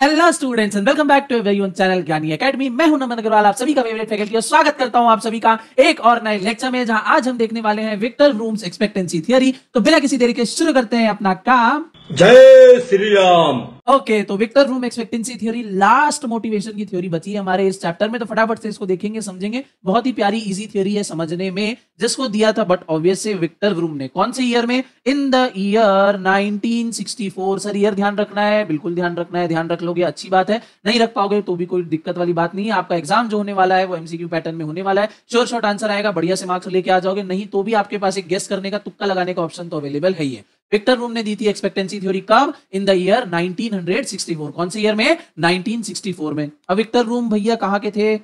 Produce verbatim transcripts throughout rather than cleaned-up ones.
Hello students and welcome back to very own channel Gyani academy. मैं हूं नमन अग्रवाल, आप सभी का फेवरेट फैकल्टी और स्वागत करता हूं आप सभी का एक और नए लेक्चर में, जहां आज हम देखने वाले हैं विक्टर रूम्स एक्सपेक्टेंसी थ्योरी। तो बिना किसी देरी के शुरू करते हैं अपना काम। जय श्री राम। ओके okay, तो Victor Vroom expectancy theory last motivation की थ्योरी बची है हमारे इस चैप्टर में। तो फटाफट से इसको देखेंगे, समझेंगे। बहुत ही प्यारी इजी थ्योरी है समझने में, जिसको दिया था बट ऑब्वियस से विक्टर रूम ने। कौन से ईयर में? In the year nineteen sixty four. Sir year ध्यान रखना है, बिल्कुल ध्यान रखना है। ध्यान रख लोगे अच्छी बात है, नहीं रख पाओगे तो भी कोई दिक्कत वाली बात नहीं है। आपका एग्जाम जो होने वाला है वो एमसीक्यू पैटर्न में होने वाला है। श्योर शॉर्ट आंसर आएगा, बढ़िया से मार्क्स लेके आ जाओगे। नहीं तो भी आपके पास एक गेस करने का, तुक्का लगाने का ऑप्शन तो अवेलेबल है ही है। विक्टर रूम ने दी थी एक्सपेक्टेंसी थ्योरी कब? In the year nineteen sixty four. कौन से ईयर में? नाइनटीन सिक्सटी फोर में। अब विक्टर रूम भैया कहाँ के थे?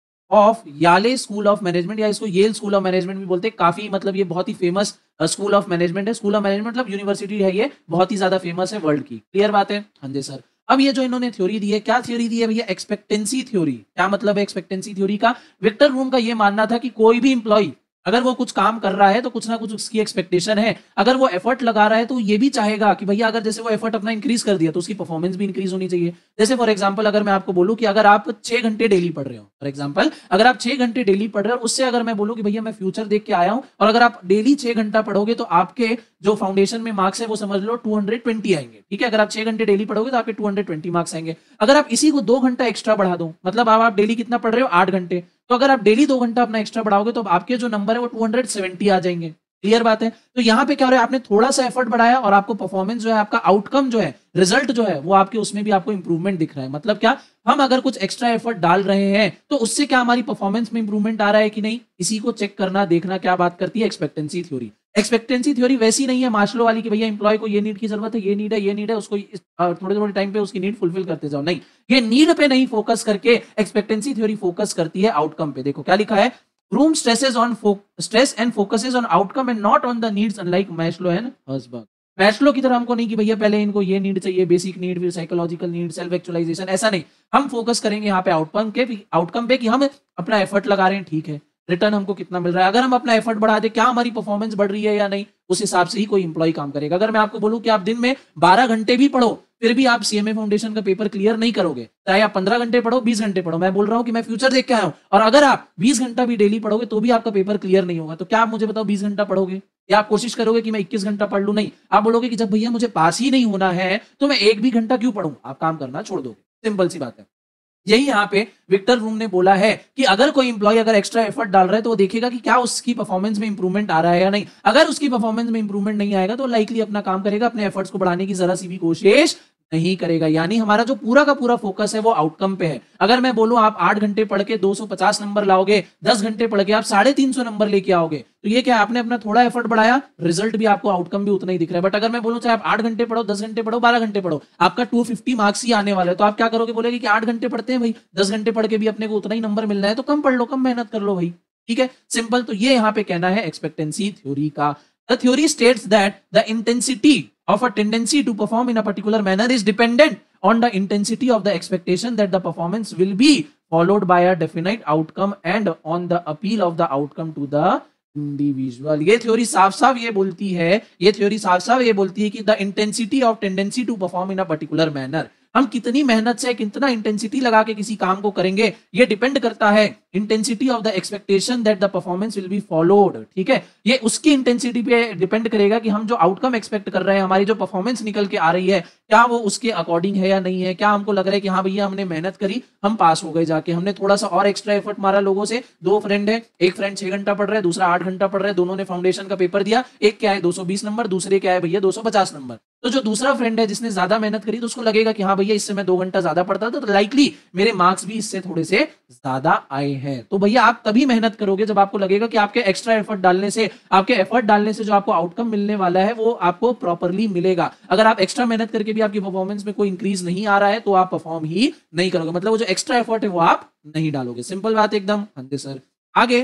ऑफ याले स्कूल ऑफ मैनेजमेंट, या इसको येल स्कूल ऑफ मैनेजमेंट भी बोलते हैं। काफी मतलब ये बहुत ही फेमस स्कूल ऑफ मैनेजमेंट है। स्कूल ऑफ मैनेजमेंट मतलब यूनिवर्सिटी है, ये बहुत ही ज्यादा फेमस है वर्ल्ड की। क्लियर बात है? हाँ जी सर। अब ये जो इन्होंने थ्योरी दी है, क्या थ्योरी दी है भैया? Expectancy theory. क्या मतलब है एक्सपेक्टेंसी थ्योरी का? विक्टर रूम का ये मानना था कि कोई भी इंप्लॉय अगर वो कुछ काम कर रहा है तो कुछ ना कुछ उसकी एक्सपेक्टेशन है। अगर वो एफर्ट लगा रहा है तो ये भी चाहेगा कि भैया अगर जैसे वो एफर्ट अपना इंक्रीज कर दिया तो उसकी परफॉर्मेंस भी इंक्रीज होनी चाहिए। जैसे फॉर एग्जांपल अगर मैं आपको बोलूं कि अगर आप छह घंटे डेली पढ़ रहे हो, फॉर एग्जांपल अगर आप छह घंटे डेली पढ़ रहे हो, उससे अगर मैं बोलूं कि भैया मैं फ्यूचर देख के आया हूं और अगर आप डेली छह घंटा पढ़ोगे तो आपके जो फाउंडेशन में मार्क्स है वो समझ लो टू हंड्रेड ट्वेंटी आएंगे। ठीक है, अगर आप छह घंटे डेली पढ़ोगे तो आपके टू हंड्रेड ट्वेंटी मार्क्स आएंगे। अगर आप इसी को दो घंटा एक्स्ट्रा बढ़ा दो, मतलब अब आप डेली कितना पढ़ रहे हो? आठ घंटे। तो अगर आप डेली दो घंटा अपना एक्स्ट्रा बढ़ाओगे तो आपके जो नंबर है वो टू हंड्रेड सेवेंटी आ जाएंगे। क्लियर बात है? तो यहाँ पे क्या हो रहा है, आपने थोड़ा सा एफर्ट बढ़ाया और आपको परफॉर्मेंस जो है, आपका आउटकम जो है, रिजल्ट जो है वो आपके उसमें भी आपको इंप्रूवमेंट दिख रहा है। मतलब क्या, हम अगर कुछ एक्स्ट्रा एफर्ट डाल रहे हैं तो उससे क्या हमारी परफॉर्मेंस में इंप्रूवमेंट आ रहा है कि नहीं, इसी को चेक करना, देखना क्या बात करती है एक्सपेक्टेंसी थ्योरी। एक्सपेक्टेंसी थ्योरी वैसी नहीं है मार्शलो वाली कि भैया एम्प्लॉय को ये नीड की जरूरत है, ये नीड है, ये नीड है, उसको थोड़े थोड़े टाइम पे उसकी नीड फुलफिल करते जाओ। नहीं, ये नीड पे नहीं फोकस करके एक्सपेक्टेंसी थ्योरी फोकस करती है आउटकम पे। देखो क्या लिखा है, Vroom stresses on stress and focuses on outcome and not on the needs, unlike Maslow and Herzberg. Maslow की तरह हमको नहीं कि भैया पहले इनको ये नीड चाहिए, बेसिक नीड, फिर साइकोलॉजिकल नीड, सेल्फ एक्चुअलाइजेशन, ऐसा नहीं। हम फोकस करेंगे यहाँ पे आउटकम के आउटकम पे कि हम अपना एफर्ट लगा रहे हैं, ठीक है, रिटर्न हमको कितना मिल रहा है। अगर हम अपना एफर्ट बढ़ा दे, क्या हमारी परफॉर्मेंस बढ़ रही है या नहीं, उस हिसाब से ही कोई इंप्लॉय काम करेगा। अगर मैं आपको बोलूं कि आप दिन में बारह घंटे भी पढ़ो फिर भी आप सीएमए फाउंडेशन का पेपर क्लियर नहीं करोगे, चाहे आप पंद्रह घंटे पढ़ो, बीस घंटे पढ़ो। मैं बोल रहा हूं कि मैं फ्यूचर देख के आया हूं, और अगर आप बीस घंटा भी डेली पढ़ोगे तो भी आपका पेपर क्लियर नहीं होगा। तो क्या आप मुझे बताओ बीस घंटा पढ़ोगे या आप कोशिश करोगे कि मैं इक्कीस घंटा पढ़ लूं? नहीं, आप बोलोगे कि जब भैया मुझे पास ही नहीं होना है तो मैं एक भी घंटा क्यों पढ़ूं, आप काम करना छोड़ दोगे। सिंपल सी बात है। यही यहाँ पे विक्टर रूम ने बोला है कि अगर कोई इंप्लॉय अगर एक्स्ट्रा एफर्ट डाल रहा है तो वो देखेगा कि क्या उसकी परफॉर्मेंस में इंप्रूवमेंट आ रहा है या नहीं। अगर उसकी परफॉर्मेंस में इंप्रूवमेंट नहीं आएगा तो लाइकली अपना काम करेगा, अपने एफर्ट्स को बढ़ाने की जरा सी भी कोशिश नहीं करेगा। यानी हमारा जो पूरा का पूरा फोकस है वो आउटकम पे है। अगर मैं बोलूं आप आठ घंटे पढ़ के दो सौ पचास नंबर लाओगे, दस घंटे पढ़ के आप साढ़े तीन सौ नंबर लेके आओगे, तो ये क्या, आपने अपना थोड़ा एफर्ट बढ़ाया, रिजल्ट भी आपको, आउटकम भी उतना ही दिख रहा है। बट अगर मैं बोलूं चाहे आप आठ घंटे पढ़ो, दस घंटे पढ़ो, बारह घंटे पढ़ो, आपका टू फिफ्टी मार्क्स ही आने वाला है, तो आप क्या करोगे? बोलेगे कि आठ घंटे पढ़ते हैं भाई, दस घंटे पढ़ के भी अपने को उतना ही नंबर मिलना है, तो कम पढ़ लो, कम मेहनत कर लो भाई। ठीक है, सिंपल। तो ये यहाँ पे कहना है एक्सपेक्टेंसी थ्योरी का। The theory states that the intensity of a tendency to perform in a particular manner is dependent on the intensity of the expectation that the performance will be followed by a definite outcome and on the appeal of the outcome to the individual। ये theory साफ साफ ये बोलती है, ये theory साफ साफ ये बोलती है कि the intensity of tendency to perform in a particular manner, हम कितनी मेहनत से, कितना इंटेंसिटी लगा के किसी काम को करेंगे, ये डिपेंड करता है intensity of the expectation that the performance will be followed. ठीक है, ये उसकी इंटेंसिटी पे डिपेंड करेगा कि हम जो आउटकम एक्सपेक्ट कर रहे हैं, हमारी जो परफॉर्मेंस निकल के आ रही है, क्या वो उसके अकॉर्डिंग है या नहीं है। क्या हमको लग रहा है कि हाँ भैया हमने मेहनत करी, हम पास हो गए जाके, हमने थोड़ा सा और एक्स्ट्रा एफर्ट मारा लोगों से। दो फ्रेंड है, एक फ्रेंड छह घंटा पढ़ रहा है, दूसरा आठ घंटा पढ़ रहा है, दोनों ने फाउंडेशन का पेपर दिया, एक क्या है दो सौ बीस नंबर, दूसरे क्या है भैया दो सौ पचास नंबर। तो जो दूसरा फ्रेंड है जिसने ज्यादा मेहनत करी, तो उसको लगेगा कि हाँ भैया इससे मैं दो घंटा ज्यादा पढ़ता था तो लाइकली मेरे मार्क्स भी इससे थोड़े से ज्यादा आए हैं। तो भैया आप तभी मेहनत करोगे जब आपको लगेगा कि आपके एक्स्ट्रा एफर्ट डालने से, आपके एफर्ट डालने से जो आपको आउटकम मिलने वाला है वो आपको प्रॉपरली मिलेगा। अगर आप एक्स्ट्रा मेहनत करके भी आपकी परफॉर्मेंस में कोई इंक्रीज नहीं आ रहा है तो आप परफॉर्म ही नहीं करोगे, मतलब वो जो एक्स्ट्रा एफर्ट है वो आप नहीं डालोगे। सिंपल बात एकदम। हाँ जी सर। आगे,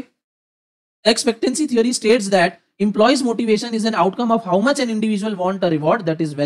expectancy theory states that employees motivation is an outcome of how much an individual want a reward, that is balance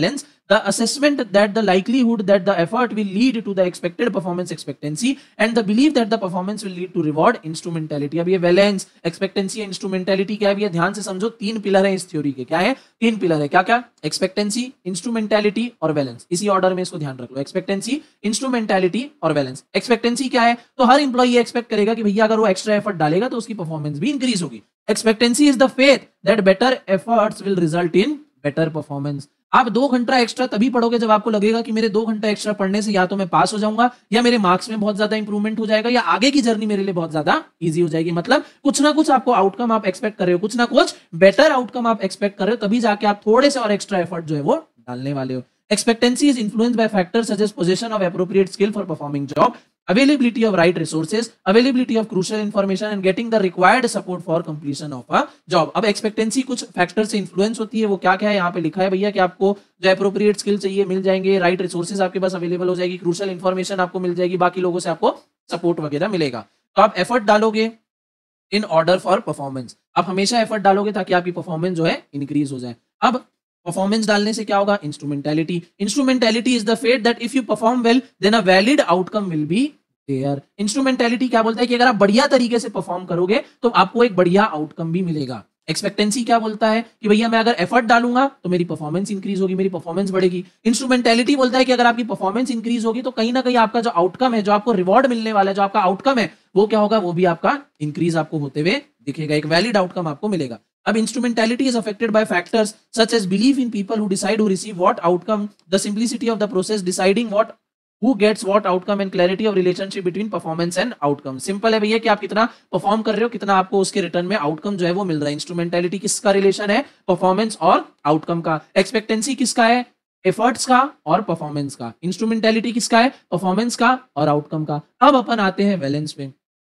the assessment that the likelihood that the effort will lead to the expected performance expectancy and the belief that the performance will lead to reward instrumentality. अब ये valence, expectancy, instrumentality क्या है, ये ध्यान से समझो, तीन pillar है इस थ्योरी के। क्या है? तीन पिलर है। क्या क्या? एक्सपेक्टेंसी, इंस्ट्रूमेंटेलिटी और वैलेंस। इसी ऑर्डर में इसको ध्यान रख लो, एक्सपेक्टेंसी, इंस्ट्रूमेंटेलिटी और वैलेंस। एक्सपेक्टेंसी क्या है? तो हर इंप्लॉय ये एक्सपेक्ट करेगा कि भैया अगर वो एक्स्ट्रा एफर्ट डालेगा तो उसकी परफॉर्मेंस भी इंक्रीज होगी। Expectancy is the faith that better efforts will result in better performance. आप दो घंटा एक्स्ट्रा तभी पढ़ोगे जब आपको लगेगा कि मेरे दो घंटा एक्स्ट्रा पढ़ने से या तो मैं पास हो जाऊंगा, या मेरे मार्क्स में बहुत ज्यादा इंप्रूवमेंट हो जाएगा, या आगे की जर्नी मेरे लिए बहुत ज्यादा इजी हो जाएगी। मतलब कुछ ना कुछ आपको आउटकम आप एक्सपेक्ट कर रहे हो, कुछ ना कुछ बेटर आउटकम आप एक्सपेक्ट कर रहे हो, तभी जाके आप थोड़े से और एक्स्ट्रा एफर्ट जो है वो डालने वाले हो। Expectancy is influenced by factors such as possession of appropriate skill for performing job, availability of right resources, availability of crucial information and getting the required support for completion of a job. अब expectancy कुछ factor से influence होती है, वो क्या क्या है यहाँ पे लिखा है भैया कि आपको जो appropriate skill चाहिए मिल जाएंगे, right resources आपके पास available हो जाएगी, crucial information आपको मिल जाएगी, बाकी लोगों से आपको support वगैरह मिलेगा। तो आप effort डालोगे in order for performance, आप हमेशा effort डालोगे ताकि आपकी performance जो है increase हो जाए। अब परफॉर्मेंस डालने से क्या होगा? Instrumentality. Instrumentality is the faith that if you perform well then a valid outcome will be there. Instrumentality क्या बोलता है कि अगर आप बढ़िया तरीके से परफॉर्म करोगे तो आपको एक बढ़िया आउटकम भी मिलेगा। एक्सपेक्टेंसी क्या बोलता है कि भैया मैं अगर एफर्ट डालूंगा तो मेरी परफॉर्मेंस इंक्रीज होगी, मेरी परफॉर्मेंस बढ़ेगी। इंस्ट्रूमेंटेलिटी बोलता है कि अगर आपकी परफॉर्मेंस इंक्रीज होगी तो कहीं ना कहीं आपका जो आउटकम है, जो आपको रिवॉर्ड मिलने वाला है, जो आपका आउटकम है वो क्या होगा? वो भी आपका इंक्रीज आपको होते हुए दिखेगा, एक वैलिड आउटकम आपको मिलेगा। अब instrumentality is affected by factors such as belief in people who decide who receive what outcome, the simplicity of the process deciding what who gets what outcome and clarity of relationship between performance and outcome। Simple है भैया कि आप कितना perform कर रहे हो, कितना आपको उसके रिटर्न में आउटकम जो है वो मिल रहा है। इंस्ट्रूमेंटेलिटी किसका रिलेशन है? परफॉर्मेंस और आउटकम का। एक्सपेक्टेंसी किसका है? एफर्ट्स का और परफॉर्मेंस का। इंस्ट्रूमेंटेलिटी किसका है? परफॉर्मेंस का और आउटकम का। अब अपन आते हैं बैलेंस पे।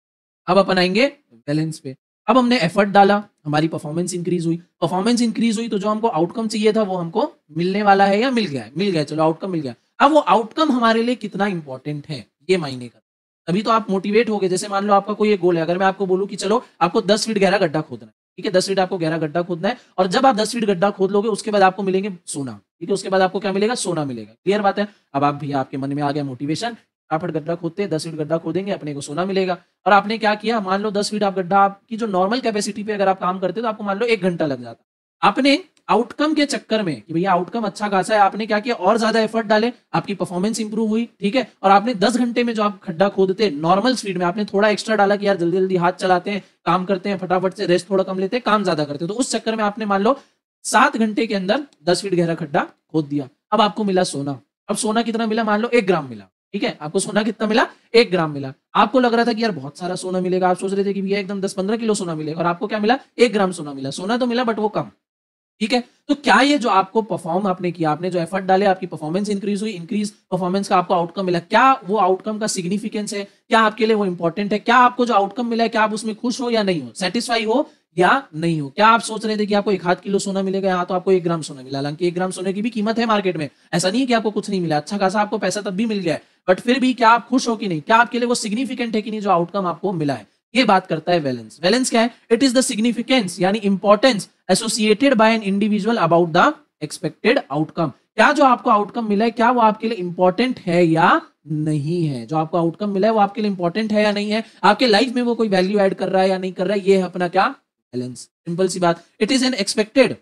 अब अपन आएंगे बैलेंस पे। अब हमने एफर्ट डाला, हमारी परफॉर्मेंस इंक्रीज हुई, परफॉर्मेंस इंक्रीज हुई तो जो हमको आउटकम चाहिए था वो हमको मिलने वाला है या मिल गया है? मिल गया, चलो आउटकम मिल गया। अब वो आउटकम हमारे लिए कितना इंपॉर्टेंट है ये मायने कर, तभी तो आप मोटिवेट हो गए। जैसे मान लो आपका कोई एक गोल है, अगर मैं आपको बोलूं कि चलो आपको दस फीट गहरा गड्ढा खोदना है, ठीक है, दस फीट आपको गहरा गड्ढा खोदना है, और जब आप दस फीट गड्ढा खोद लोगे उसके बाद आपको मिलेंगे सोना, ठीक है, उसके बाद आपको क्या मिलेगा? सोना मिलेगा। क्लियर बात है? अब आप भैया आपके मन में आ गया मोटिवेशन, फटाफट गड्ढा खोदते हैं, दस फीट गड्ढा खोदेंगे, अपने को सोना मिलेगा। और आपने क्या किया? मान लो दस फीट आप गड्ढा, आपकी जो नॉर्मल कैपेसिटी पे अगर आप काम करते तो आपको मान लो एक घंटा लग जाता। आपने आउटकम के चक्कर में कि भैया आउटकम अच्छा खासा है, आपने क्या किया? और ज्यादा एफर्ट डाले, आपकी परफॉर्मेंस इंप्रूव हुई, ठीक है, और आपने दस घंटे में जो आप खड्डा खोदते नॉर्मल स्पीड में, आपने थोड़ा एक्स्ट्रा डाला कि यार जल्दी जल्दी हाथ चलाते हैं, काम करते हैं, फटाफट से रेस्ट थोड़ा कम लेते हैं, काम ज्यादा करते हैं, तो उस चक्कर में आपने मान लो सात घंटे के अंदर दस फीट गहरा खड्डा खोद दिया। अब आपको मिला सोना। अब सोना कितना मिला? मान लो एक ग्राम मिला, ठीक है, आपको सोना कितना मिला? एक ग्राम मिला। आपको लग रहा था कि यार बहुत सारा सोना मिलेगा, आप सोच रहे थे कि भैया एकदम दस पंद्रह किलो सोना मिलेगा, और आपको क्या मिला? एक ग्राम सोना मिला। सोना तो मिला बट वो कम, ठीक है। तो क्या ये जो आपको परफॉर्म आपने किया, आपने जो एफर्ट डाले, आपकी परफॉर्मेंस इंक्रीज हुई, इंक्रीज परफॉर्मेंस का आपको आउटकम मिला, क्या वो आउटकम का सिग्निफिकेंस है? क्या आपके लिए वो इंपॉर्टेंट है? क्या आपको जो आउटकम मिला है क्या आप उसमें खुश हो या नहीं हो, सेटिस्फाई हो या नहीं हो? क्या आप सोच रहे थे कि आपको एक हाथ किलो सोना मिलेगा, यहाँ तो आपको एक ग्राम सोना मिला, हालांकि एक ग्राम सोने की भी कीमत है मार्केट में, ऐसा नहीं है कि आपको कुछ नहीं मिला, अच्छा खासा आपको पैसा तब भी मिल गया है, बट फिर भी क्या आप खुश हो कि नहीं? क्या आपके लिए वो सिग्निफिकेंट है कि नहीं जो आउटकम आपको मिला है? ये बात करता है वैलेंस। वैलेंस क्या है? इट इज द सिग्निफिकेंस यानी importance associated by an individual about the expected outcome. क्या जो आपको आउटकम मिला है क्या वो आपके लिए इंपॉर्टेंट है या नहीं है? जो आपको आउटकम मिला है वो आपके लिए इंपॉर्टेंट है या नहीं है? आपके लाइफ में वो कोई वैल्यू ऐड कर रहा है या नहीं कर रहा है? ये है अपना क्या? बैलेंस। सिंपल सी बात। It is an expected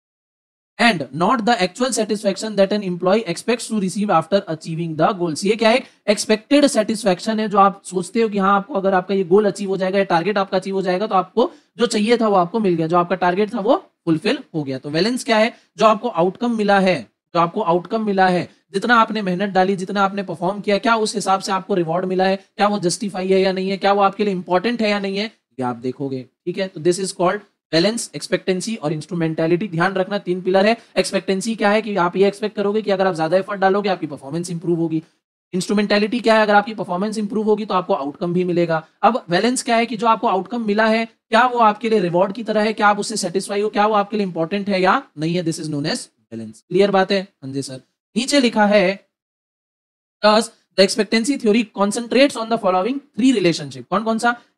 and not the actual satisfaction that an employee expects to receive after achieving the goals। ये क्या है? expected satisfaction है, जो आप सोचते हो कि हाँ आपको अगर आपका ये गोल अचीव हो जाएगा, ये टारगेट आपका अचीव हो जाएगा तो आपको जो चाहिए था वो आपको मिल गया, जो आपका टारगेट था वो फुलफिल हो गया। तो बैलेंस क्या है? जो आपको आउटकम मिला है, जो आपको आउटकम मिला है, जितना आपने मेहनत डाली, जितना आपने परफॉर्म किया, क्या उस हिसाब से आपको रिवॉर्ड मिला है? क्या वो जस्टिफाई है या नहीं है? क्या वो आपके लिए इंपॉर्टेंट है या नहीं है? ये आप देखोगे, ठीक है। तो this is called balance, expectancy और इंस्ट्रूमेंटेलिटी। ध्यान रखना तीन पिलर है। एक्सपेक्टेंसी क्या है कि आप ये एक्सपेक्ट करोगे कि अगर आप ज्यादा एफर्ट डालोगे आपकी परफॉर्मेंस इंप्रूव होगी। इंस्ट्रूमेंटेलिटी क्या है? अगर आपकी परफॉर्मेंस इंप्रूव होगी तो आपको आउटकम भी मिलेगा। अब बैलेंस क्या है कि जो आपको आउटकम मिला है क्या वो आपके लिए रिवॉर्ड की तरह है? क्या आप उससे सेटिस्फाई हो? क्या वो आपके लिए इंपॉर्टेंट है या नहीं है? This is known as balance. Clear बात है? हाँ जी सर। नीचे लिखा है Thus, the expectancy theory concentrates on the following three relationship। कौन कौन सा?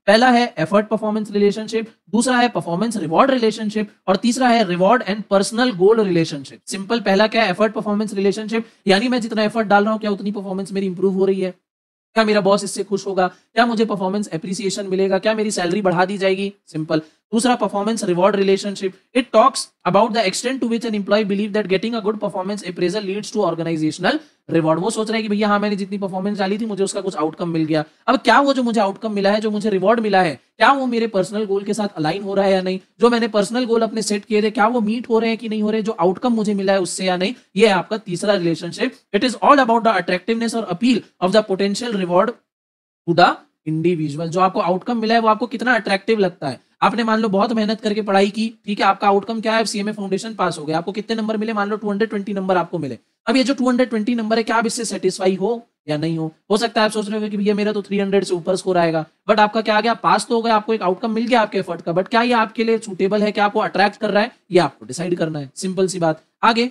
पहला है एफर्ट परफॉर्मेंस रिलेशनशिप, दूसरा है परफॉर्मेंस रिवॉर्ड रिलेशनशिप और तीसरा है reward and personal goal relationship. Simple, पहला क्या है, एफर्ट परफॉर्मेंस रिलेशनशिप, यानी मैं जितना एफर्ट डाल रहा हूं क्या उतनी परफॉर्मेंस मेरी इंप्रूव हो रही है, क्या मेरा बॉस इससे खुश होगा, क्या मुझे परफॉर्मेंस एप्रिसिएशन मिलेगा, क्या मेरी सैलरी बढ़ा दी जाएगी। सिंपल। दूसरा performance reward relationship, it talks about the extent to which an employee believe that getting a good performance appraisal leads to organisational reward. वो सोच रहे हैं कि भैया हाँ मैंने जितनी परफॉर्मेंस डाली थी मुझे उसका कुछ आउटकम मिल गया। अब क्या वो जो मुझे आउटकम मिला है, जो मुझे रिवॉर्ड मिला है, क्या वो मेरे पर्सनल गोल के साथ अलाइन हो रहा है या नहीं, जो मैंने पर्सनल गोल अपने सेट किए थे क्या वो मीट हो रहे हैं कि नहीं हो रहे, जो आउटकम मुझे मिला है उससे या नहीं। ये है आपका तीसरा relationship. It is all about the attractiveness और appeal of the potential reward to the individual. जो आपको आउटकम मिला है वो आपको कितना अट्रैक्टिव लगता है। आपने मान लो बहुत मेहनत करके पढ़ाई की, ठीक है, आपका आउटकम क्या है, सीएमए फाउंडेशन पास हो गया, आपको कितने नंबर मिले, मान लो दो सौ बीस नंबर आपको मिले। अब ये जो दो सौ बीस नंबर है क्या आप इससे सेटिस्फाई हो या नहीं हो। हो सकता है आप सोच रहे हो कि भैया मेरा तो तीन सौ से ऊपर स्कोर आएगा, बट आपका क्या आ गया, पास तो हो गया, आपको एक आउटकम मिल गया आपके एफर्ट का, बट क्या ये आपके लिए सूटेबल है, क्या आपको अट्रैक्ट कर रहा है, ये आपको डिसाइड करना है। सिंपल सी बात। आगे,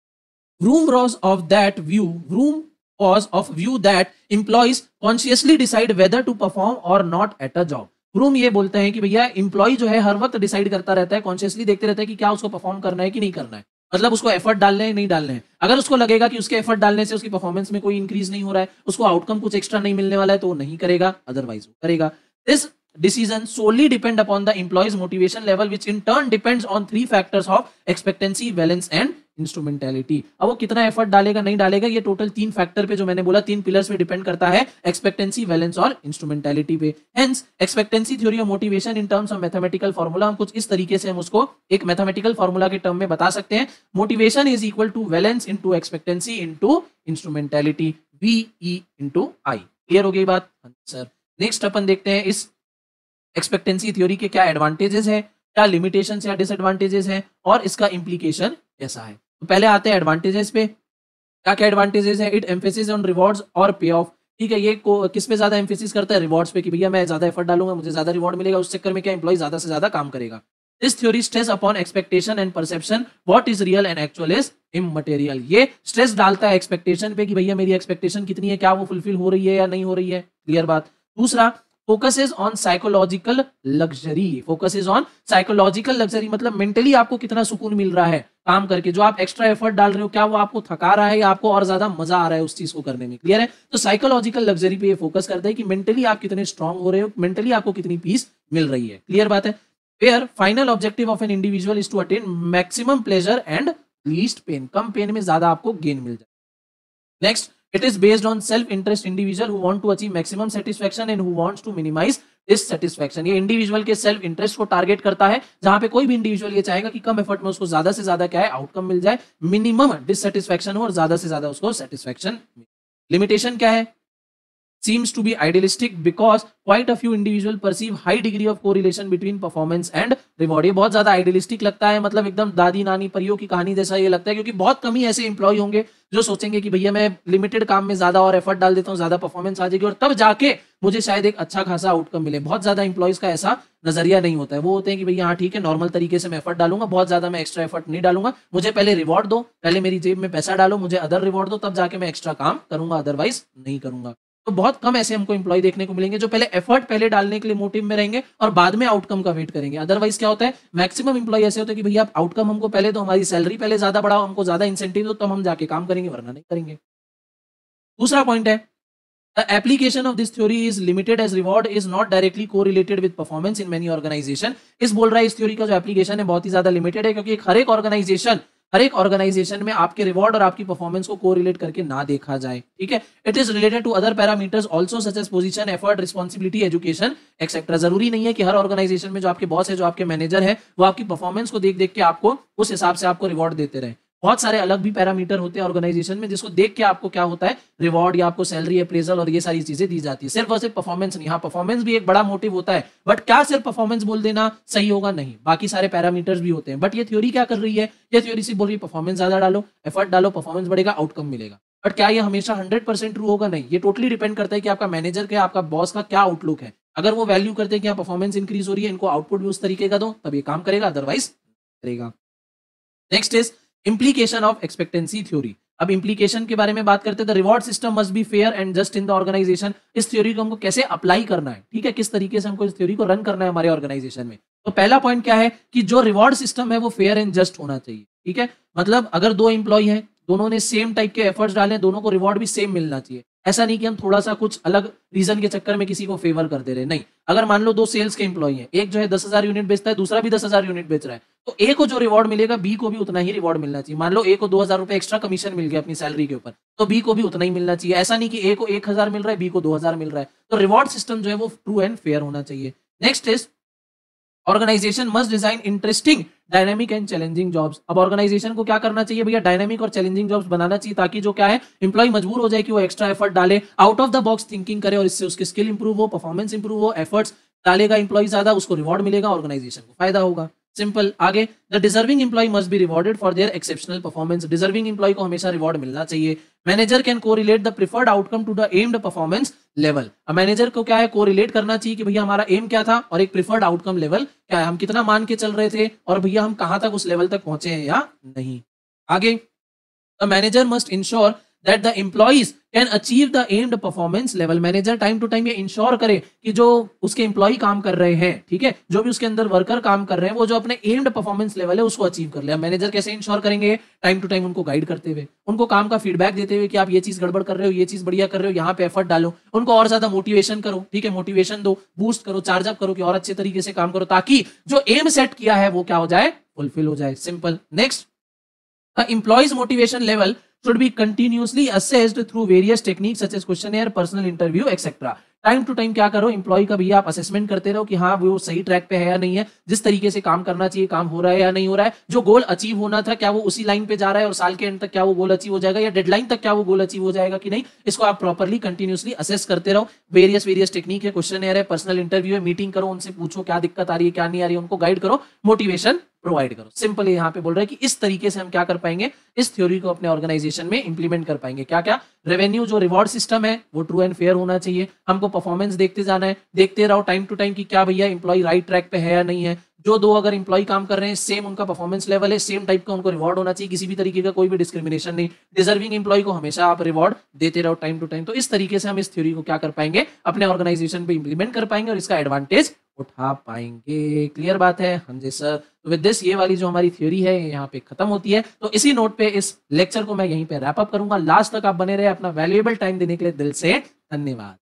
Vroom was of that view. Vroom was of view that employees consciously decide whether to perform or not at a job. Vroom ये बोलते हैं कि भैया एम्प्लॉय जो है हर वक्त डिसाइड करता रहता है, कॉन्शियसली देखते रहता है कि क्या उसको परफॉर्म करना है कि नहीं करना है, मतलब उसको एफर्ट डालने हैं नहीं डालने हैं। अगर उसको लगेगा कि उसके एफर्ट डालने से उसकी परफॉर्मेंस में कोई इंक्रीज नहीं हो रहा है, उसको आउटकम कुछ एक्स्ट्रा नहीं मिलने वाला है, तो वो नहीं करेगा, अदरवाइज वो करेगा। This decision solely depend upon the employee's motivation level, which in turn depends on three factors of expectancy, valence and instrumentality. अब वो कितना एफर्ट डालेगा नहीं डालेगा, ये टोटल तीन फैक्टर पे जो मैंने बोला तीन पिलर्स पे डिपेंड करता है, एक्सपेक्टेंसी, वैलेंस और इंस्ट्रूमेंटैलिटी पे। Hence expectancy theory of motivation in terms of mathematical formula, हम कुछ इस तरीके से हम उसको एक मैथमेटिकल फॉर्मूला के टर्म में बता सकते हैं। Motivation is equal to valence into expectancy into instrumentality, V E into I. Clear हो गई बात सर। नेक्स्ट अपन देखते हैं इस एक्सपेक्टेंसी थ्योरी के क्या एडवांटेजेस है, क्या लिमिटेशंस या डिसएडवांटेजेस हैं और इसका इंप्लीकेशन कैसा है। तो पहले आते हैं एडवांटेजेस पे। क्या क्या एडवांटेजेस है, इट एम्फेसिस ऑन रिवॉर्ड्स और पे ऑफ। ठीक है, ये किस पे ज्यादा एम्फेसिस करता है, रिवॉर्ड्स पे, कि भैया मैं ज्यादा एफर्ट डालूंगा मुझे ज्यादा रिवॉर्ड मिलेगा, उस चक्कर में क्या एम्प्लॉय ज्यादा से ज्यादा काम करेगा। This theory stress upon expectation and perception, what is real and actual is immaterial. ये स्ट्रेस डालता है एक्सपेक्टेशन पे कि भैया मेरी एक्सपेक्टेशन कितनी है, क्या वो फुलफिल हो रही है या नहीं हो रही है। क्लियर बात। दूसरा, focuses on psychological luxury. Focuses on psychological luxury मतलब मेंटली आपको कितना सुकून मिल रहा है काम करके, जो आप एक्स्ट्रा एफर्ट डाल रहे हो क्या वो आपको थका रहा है या आपको और ज्यादा मजा आ रहा है उस चीज को करने में। क्लियर है। तो साइकोलॉजिकल लग्जरी पे ये फोकस करता है कि मेंटली आप कितने स्ट्रांग हो रहे हो, मेंटली आपको कितनी पीस मिल रही है। क्लियर बात है। Where final objective of an individual is to attain maximum pleasure and least pain, कम पेन में ज्यादा आपको गेन मिल जाए। Next, it is based on self interest individual who want to achieve maximum satisfaction and who wants to minimize dissatisfaction। ये individual के self interest को target करता है, जहां पे कोई भी इंडिविजुअल ये चाहेगा कि कम एफर्ट में उसको ज्यादा से ज्यादा क्या है आउटकम मिल जाए, मिनिमम डिससेटिस्फैक्शन हो और ज्यादा से ज्यादा उसको सेटिस्फैक्शन। लिमिटेशन क्या है, seems to be idealistic because quite a few individual perceive high degree of correlation between performance and reward। ये बहुत ज्यादा आइडियलिस्टिक लगता है, मतलब एकदम दादी नानी परियों की कहानी जैसा ये लगता है, क्योंकि बहुत कम ही ऐसे एम्प्लॉय होंगे जो सोचेंगे कि भैया मैं लिमिटेड काम में ज्यादा और एफर्ट डाल देता हूँ, ज्यादा परफॉर्मेंस आ जाएगी और तब जाके मुझे शायद एक अच्छा खासा आउटकम मिले। बहुत ज्यादा एम्प्लॉयज का ऐसा नजरिया नहीं होता है, वो होते हैं कि भैया हाँ ठीक है नॉर्मल तरीके से मैं एफर्ट डालूंगा, बहुत ज्यादा मैं एक्स्ट्रा एफर्ट नहीं डालूंगा, मुझे पहले रिवॉर्ड दो, पहले मेरी जेब में पैसा डालो, मुझे अदर रिवॉर्ड दो, तब जाके मैं एक्स्ट्रा काम करूंगा, अदरवाइज नहीं करूंगा। तो बहुत कम ऐसे हमको एम्प्लॉय देखने को मिलेंगे जो पहले एफर्ट पहले डालने के लिए मोटिव में रहेंगे और बाद में आउटकम का वेट करेंगे। अदरवाइज क्या होता है, मैक्सिमम एम्प्लॉय ऐसे होते हैं कि भैया आप आउटकम हमको पहले दो, हमारी सैलरी पहले ज्यादा बढ़ाओ, हमको ज्यादा इंसेंटिव दो, तब हम जाके काम करेंगे, वरना नहीं करेंगे। दूसरा पॉइंट है, the application of this theory is limited as reward is not directly correlated with performance in many organization। इस बोल रहा है इस थ्योरी का जो एप्लीकेशन है बहुत ही ज्यादा लिमिटेड है, क्योंकि हर एक ऑर्गेनाइजेशन हर एक ऑर्गेनाइजेशन में आपके रिवॉर्ड और आपकी परफॉर्मेंस को कोरिलेट करके ना देखा जाए। ठीक है, it is related to other parameters also such as position, effort, responsibility, education et cetera. जरूरी नहीं है कि हर ऑर्गेनाइजेशन में जो आपके बॉस है, जो आपके मैनेजर है, वो आपकी परफॉर्मेंस को देख देख के आपको उस हिसाब से आपको रिवॉर्ड देते रहे। बहुत सारे अलग भी पैरामीटर होते हैं ऑर्गेनाइजेशन में, जिसको देख के आपको क्या होता है रिवॉर्ड या आपको सैलरी, अप्रेजल और ये सारी चीजें दी जाती है। सिर्फ और सिर्फ परफॉर्मेंस नहीं। हाँ, परफॉर्मेंस भी एक बड़ा मोटिव होता है, बट क्या सिर्फ परफॉर्मेंस बोल देना सही होगा, नहीं, बाकी सारे पैरामीटर्स भी होते हैं। बट ये थ्योरी क्या कर रही है, ये थ्योरी से बोल रही है परफॉर्मेंस ज्यादा डालो, एफर्ट डालो, परफॉर्मेंस बढ़ेगा, आउटकम मिलेगा। बट क्या ये हमेशा हंड्रेड परसेंट ट्रू होगा, नहीं। ये टोटली डिपेंड करता है कि आपका मैनेजर का, आपका बॉस का क्या आउटलुक है। अगर वो वैल्यू करते हैं कि परफॉर्मेंस इंक्रीज हो रही है, इनको आउटपुट भी उस तरीके का दो, तब ये काम करेगा, अदरवाइज करेगा। Next is implication of expectancy theory। अब इम्प्लीकेशन के बारे में बात करते हैं, the reward system must be fair and just in the organization. इस थ्योरी को हमको कैसे अप्लाई करना है, ठीक है, किस तरीके से हमको इस थ्योरी को रन करना है हमारे ऑर्गेनाइजेशन में। तो पहला पॉइंट क्या है कि जो रिवॉर्ड सिस्टम है वो फेयर एंड जस्ट होना चाहिए, ठीक है। मतलब अगर दो एम्प्लॉय हैं, दोनों ने सेम टाइप के एफर्ट्स डाले, दोनों को रिवॉर्ड भी सेम मिलना चाहिए। ऐसा नहीं कि हम थोड़ा सा कुछ अलग रीजन के चक्कर में किसी को फेवर कर दे रहे, नहीं। अगर मान लो दो सेल्स के एम्प्लॉय हैं, एक जो है दस हजार यूनिट बेचता है, दूसरा भी दस हजार यूनिट बेच रहा है, तो ए को जो रिवॉर्ड मिलेगा बी को भी उतना ही रिवॉर्ड मिलना चाहिए। मान लो ए को दो हजार रुपए एक्स्ट्रा कमीशन मिल गया अपनी सैलरी के ऊपर, तो बी को भी उतना ही मिलना चाहिए। ऐसा नहीं कि ए को एक हजार मिल रहा है, बी को दो हजार मिल रहा है। तो रिवॉर्ड सिस्टम जो है वो ट्रू एंड फेयर होना चाहिए। Next is organization must design interesting, dynamic and challenging jobs. अब ऑर्गेनाइजेशन को क्या करना चाहिए भैया, डायनामिक और चैलेंजिंग जॉब्स बनाना चाहिए, ताकि जो क्या है एम्प्लॉय मजबूर हो जाए कि वो एक्स्ट्रा एफर्ट डाले, out of the box thinking करे, और इससे उसकी स्किल इंप्रूव हो, परफॉर्मेंस इंप्रूव हो। एफर्ट्स डालेगा एम्प्लॉय ज्यादा, उसको रिवॉर्ड मिलेगा, ऑर्गेनाइजेशन को फायदा होगा। सिंपल। आगे, the deserving employee must be rewarded for their exceptional performance. Deserving employee को हमेशा रिवॉर्ड मिलना चाहिए। Manager can correlate the preferred outcome to the aimed performance level. अब मैनेजर को क्या है, कोरिलेट करना चाहिए कि भैया हमारा एम क्या था और एक प्रिफर्ड आउटकम लेवल क्या है, हम कितना मान के चल रहे थे और भैया हम कहां तक उस लेवल तक पहुंचे हैं या नहीं। आगे, the manager must ensure that the employees can achieve the aimed performance level। Manager time to time ये इंश्योर करे कि जो उसके एम्प्लॉय काम कर रहे हैं, ठीक है, जो भी उसके अंदर वर्कर काम कर रहे हैं, वो जो अपने एम्ड परफॉर्मेंस लेवल है उसको अचीव कर ले। मैनेजर कैसे इंश्योर करेंगे, टाइम टू टाइम उनको गाइड करते हुए, उनको काम का फीडबैक देते हुए कि आप ये चीज गड़बड़ कर रहे हो, ये चीज बढ़िया कर रहे हो, यहाँ पे एफर्ट डालो, उनको और ज्यादा मोटिवेशन करो, ठीक है, मोटिवेशन दो, बूस्ट करो, चार्ज अप करो कि और अच्छे तरीके से काम करो, ताकि जो एम सेट किया है वो क्या हो जाए, फुलफिल हो जाए। Simple. Next, employees motivation level should be continuously assessed through various techniques such as questionnaire, personal interview, et cetera। Time to time क्या करो, एम्प्लॉय का भैया आप असेसमेंट करते रहो कि हाँ वो सही ट्रैक पे है या नहीं है, जिस तरीके से काम करना चाहिए काम हो रहा है या नहीं हो रहा है, जो गोल अचीव होना था क्या वो उसी लाइन पे जा रहा है और साल के एंड तक क्या वो गोल अचीव हो जाएगा या डेडलाइन तक क्या वो गोल अचीव हो जाएगा कि नहीं। इसको आप प्रॉपरली कंटिन्यूसली असेस करते रहो। वेरियस वेरियस टेक्निक है, क्वेश्चनएयर है, पर्सनल इंटरव्यू है, मीटिंग करो, उनसे पूछो क्या दिक्कत आ रही है क्या नहीं आ रही है, उनको गाइड करो, मोटिवेशन प्रोवाइड करो। सिंपल यहाँ पे बोल रहा है कि इस तरीके से हम क्या कर पाएंगे, इस थ्योरी को अपने ऑर्गेनाइजेशन में इंप्लीमेंट कर पाएंगे। क्या क्या, रेवेन्यू जो रिवॉर्ड सिस्टम है वो ट्रू एंड फेयर होना चाहिए, हमको परफॉर्मेंस देखते जाना है, देखते रहो टाइम टू टाइम कि क्या भैया एम्प्लॉय राइट ट्रैक पे है या नहीं है। जो दो अगर एम्प्लॉय काम कर रहे हैं, सेम उनका परफॉर्मेंस लेवल है, सेम टाइप का उनको रिवॉर्ड होना चाहिए, किसी भी तरीके का कोई भी डिस्क्रिमिनेशन नहीं। डिजर्विंग एम्प्लॉय को हमेशा आप रिवॉर्ड देते रहो टाइम टू टाइम। तो इस तरीके से हम इस थ्योरी को क्या कर पाएंगे, अपने ऑर्गेनाइजेशन पे इंप्लीमेंट कर पाएंगे और इसका एडवांटेज उठा पाएंगे। क्लियर बात है? हाँ जी सर। तो विद दिस ये वाली जो हमारी थ्योरी है यहाँ पे खत्म होती है। तो इसी नोट पे इस लेक्चर को मैं यहीं पे रैप अप करूंगा। लास्ट तक आप बने रहे, अपना वैल्यूएबल टाइम देने के लिए दिल से धन्यवाद।